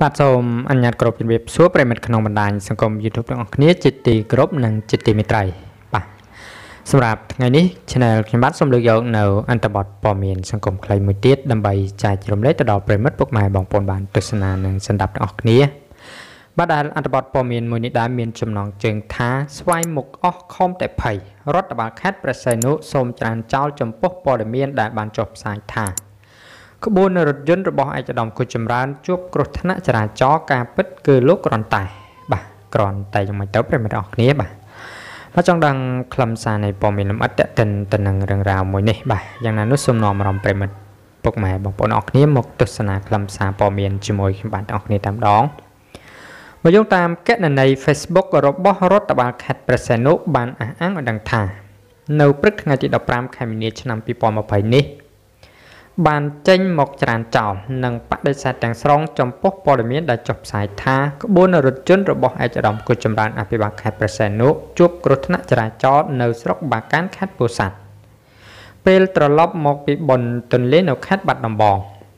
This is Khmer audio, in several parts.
បាទសូមអនុញ្ញាតគោរពជំរាបសួរប្រិមិត្តក្នុងបណ្ដាញសង្គម YouTube ទាំងអស់គ្នាជាទីគោរពនិងជាទីមេត្រីបាទសម្រាប់ថ្ងៃនេះ Channel ខ្ញុំបាទសូមលើកយកនៅអន្តបទព័ត៌មានសង្គមខ្លីមួយទៀតដើម្បីចែករំលែកទៅដល់ប្រិមិត្តពុកម៉ែបងប្អូនបានទស្សនានិងស្ដាប់ទាំងអស់គ្នាបាទដែលអន្តបទព័ត៌មានមួយនេះដែរមានចំណងជើងថាស្វ័យមុខអស់ខំតែភ័យរដ្ឋបាលខេត្តព្រះសីហនុសូមច្រានចោលចំពោះព័ត៌មានដែលបានចុះផ្សាយថាក្បួនរថយន្តរបស់ឯកឧត្តមគុជចម្រើនជួបគ្រោះថ្នាក់ចរាចរណ៍ការពិតគឺលោកគ្រាន់តែបាទគ្រាន់តែយ៉ាងម៉េចទៅប្រិមត្តអរគ្នាបាទចង់ដឹងខ្លឹមសារនៃព័ត៌មានលម្អិតទៅនឹងរឿងរ៉ាវមួយនេះបាទយ៉ាងណានោះសូមនាំអារម្មណ៍ប្រិមត្តពុកម៉ែបងប្អូនអរគ្នាមកទស្សនាខ្លឹមសារព័ត៌មានជាមួយខ្ញុំបាទទាំងអស់គ្នាតែម្ដងមកយោងតាមកណនី Facebook របស់រដ្ឋបាលខេត្តព្រះសីហនុបានអះអាងឲ្យដឹងថានៅព្រឹកថ្ងៃទី15ខែមីនាឆ្នាំ2020នេះបានចេញមកច្រានចោលនិងបដិសេធទាំងស្រុងចំពោះព័ត៌មានដែលចុះផ្សាយថាក្បួនរថយន្តរបស់ឯកឧត្តមគុជចម្រើនអភិបាលខេត្តព្រះសីហនុជួបគ្រោះថ្នាក់ចរាចរណ៍នៅស្រុកបាកានខេត្តពោធិ៍សាត់ពេលត្រឡប់មកពីបុណ្យទន្លេនៅខេត្តបាត់ដំបង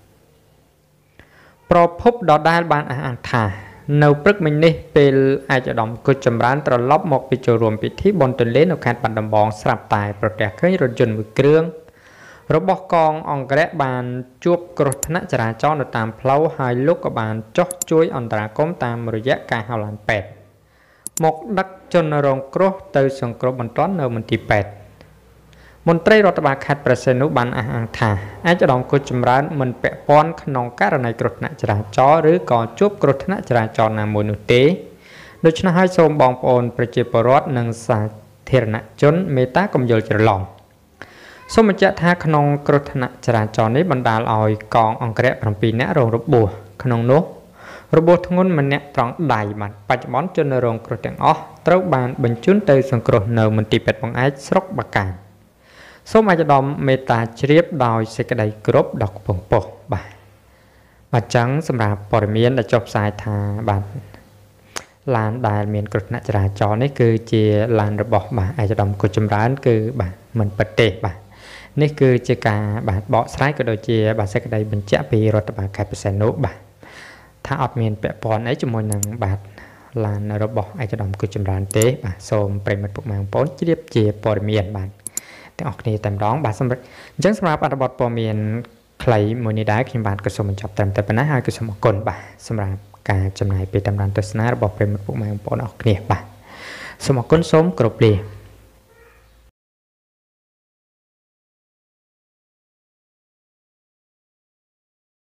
ប្រភពដដែលបានអះអាងថានៅព្រឹកមិញនេះពេលឯកឧត្តមគុជចម្រើនត្រឡប់មកពីចូលរួមពិធីបុណ្យទន្លេនៅខេត្តបាត់ដំបងស្រាប់តែប្រទះឃើញរថយន្តមួយគ្រឿងរបស់កងអង្គរៈបានជួបគ្រោះថ្នាក់ចរាចរណ៍នៅតាមផ្លូវហើយលោកក៏បានចុះជួយអន្តរាគមន៍តាមរយៈការហៅឡានពេទ្យមកដឹកជនរងគ្រោះទៅសង្គ្រោះបន្ទាន់នៅមន្ទីរពេទ្យមន្ត្រីរដ្ឋបាលខេត្តព្រះសីហនុបានអះអាងថាឯកឧត្តមគុជចម្រើនមិនពាក់ព័ន្ធក្នុងករណីគ្រោះថ្នាក់ចរាចរណ៍ឬក៏ជួបគ្រោះថ្នាក់ចរាចរណ៍ណាមួយនោះទេដូច្នេះហើយសូមបងប្អូនប្រជាពលរដ្ឋនិងសាធារណជនមេត្តាកុំយល់ច្រឡំសូមបញ្ជាក់ថាក្នុងគ្រោះថ្នាក់ចរាចរណ៍នេះបណ្ដាលឲ្យកងអង្គរៈ7នាក់រងរបួសក្នុងនោះរបួសធ្ងន់ម្នាក់ត្រង់ដៃបាទបច្ចុប្បន្នជនរងគ្រោះទាំងអស់ត្រូវបានបញ្ជូនទៅសង្គ្រោះនៅមន្ទីរពេទ្យបង្អែកស្រុកបាកានសូមឯកឧត្តមមេត្តាជ្រាបដោយសេចក្តីគោរពដ៏ខ្ពង់ខ្ពស់បាទចឹងសម្រាប់ព័ត៌មានដែលចុះផ្សាយថាបាទឡានដែលមានគ្រោះថ្នាក់ចរាចរណ៍នេះគឺជាឡានរបស់បាទឯកឧត្តមគុជចម្រើនគឺបាទមិនពិតទេបាទនេះគឺជាការបកស្រាយក៏ដូចជាសេចក្តីបញ្ជាក់ពីរដ្ឋបាលខេត្តព្រះសីហនុបាទថាអត់មានពាក់ព័ន្ធអីជាមួយនឹងបាទឡានរបស់ឯកឧត្តមគុជចម្រើនទេបាទសូមប្រិមិត្តពុកម៉ែបងប្អូនជ្រាបជាព័ត៌មានបាទទាំងអស់គ្នាតែម្ដងបាទសម្រាប់អញ្ចឹងសម្រាប់អត្ថបទព័ត៌មានខ្លីមួយនេះដែរខ្ញុំបាទក៏សូមបញ្ចប់ត្រឹមតែប៉ុណ្ណេះហើយក៏សូមអរគុណបាទសម្រាប់ការចំណាយពេលតាមដានទស្សនារបស់ប្រិមិត្តពុកម៉ែបងប្អូនអរគ្នាបាទសូមអរគុណសូមគោរពលា